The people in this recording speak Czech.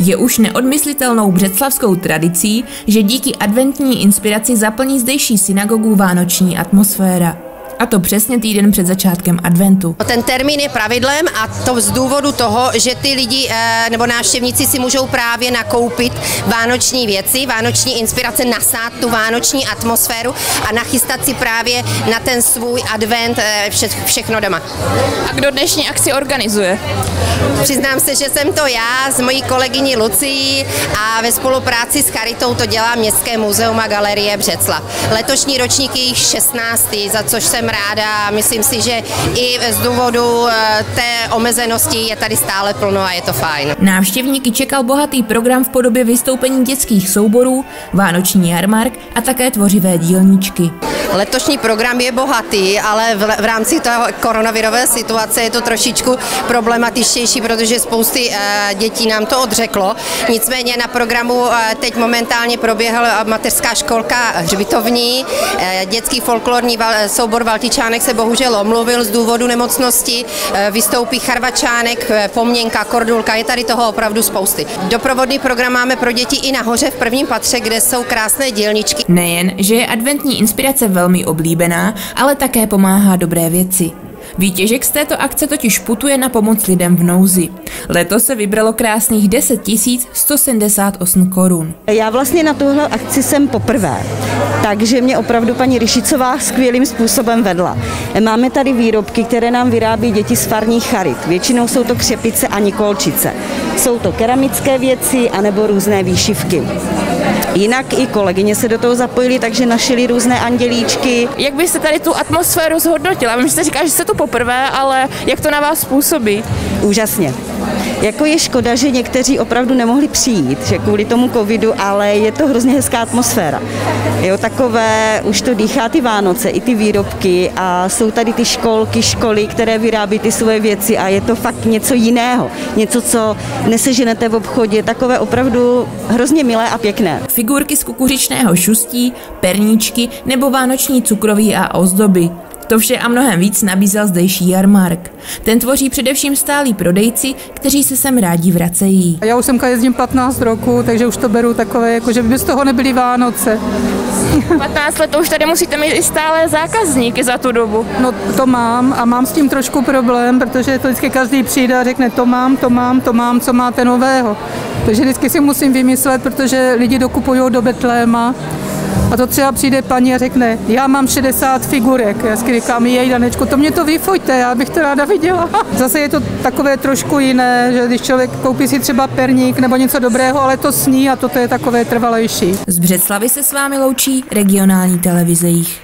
Je už neodmyslitelnou břeclavskou tradicí, že díky adventní inspiraci zaplní zdejší synagogu vánoční atmosféra. A to přesně týden před začátkem adventu. Ten termín je pravidlem a to z důvodu toho, že ty lidi nebo návštěvníci si můžou právě nakoupit vánoční věci, vánoční inspirace, nasát tu vánoční atmosféru a nachystat si právě na ten svůj advent všechno doma. A kdo dnešní akci organizuje? Přiznám se, že jsem to já s mojí kolegyní Lucií a ve spolupráci s Charitou to dělá Městské muzeum a galerie Břeclav. Letošní ročník je jich 16., za což jsem ráda. Myslím si, že i z důvodu té omezenosti je tady stále plno a je to fajn. Návštěvníky čekal bohatý program v podobě vystoupení dětských souborů, vánoční jarmark a také tvořivé dílničky. Letošní program je bohatý, ale v rámci toho koronavirové situace je to trošičku problematičtější, protože spousty dětí nám to odřeklo. Nicméně na programu teď momentálně proběhla mateřská školka hřbitovní, dětský folklorní soubor Valtičánek se bohužel omluvil z důvodu nemocnosti, vystoupí Charvačánek, Poměnka, Kordulka, je tady toho opravdu spousty. Doprovodný program máme pro děti i nahoře v prvním patře, kde jsou krásné dílničky. Nejen, že je adventní inspirace velmi oblíbená, ale také pomáhá dobré věci. Výtěžek z této akce totiž putuje na pomoc lidem v nouzi. Letos se vybralo krásných 10 178 korun. Já vlastně na tuhle akci jsem poprvé, takže mě opravdu paní Ryšicová skvělým způsobem vedla. Máme tady výrobky, které nám vyrábí děti z farních charit. Většinou jsou to křepice a nikolčice. Jsou to keramické věci anebo různé výšivky. Jinak i kolegyně se do toho zapojily, takže našili různé andělíčky. Jak byste tady tu atmosféru zhodnotila? Vím, že jste říkala, že jste tu poprvé, ale jak to na vás působí? Úžasně. Jako je škoda, že někteří opravdu nemohli přijít, že kvůli tomu covidu, ale je to hrozně hezká atmosféra. Jo, takové, už to dýchá ty Vánoce, i ty výrobky a jsou tady ty školy, které vyrábí ty svoje věci a je to fakt něco jiného. Něco, co neseženete v obchodě, takové opravdu hrozně milé a pěkné. Figurky z kukuřičného šustí, perníčky nebo vánoční cukroví a ozdoby. To vše a mnohem víc nabízel zdejší jarmark. Ten tvoří především stálí prodejci, kteří se sem rádi vracejí. Já už semka jezdím 15 roku, takže už to beru takové, jako že by bez toho nebyly Vánoce. 15 let to už tady musíte mít i stále zákazníky za tu dobu. No to mám a mám s tím trošku problém, protože to vždycky každý přijde a řekne to mám, co máte nového. Takže vždycky si musím vymyslet, protože lidi dokupují do Betléma. A to třeba přijde paní a řekne, já mám 60 figurek. Já si říkám, jej Danečko, to mě to vyfoťte, já bych to ráda viděla. Zase je to takové trošku jiné, že když člověk koupí si třeba perník nebo něco dobrého, ale to sní a toto je takové trvalejší. Z Břeclavy se s vámi loučí regionální televize Jih.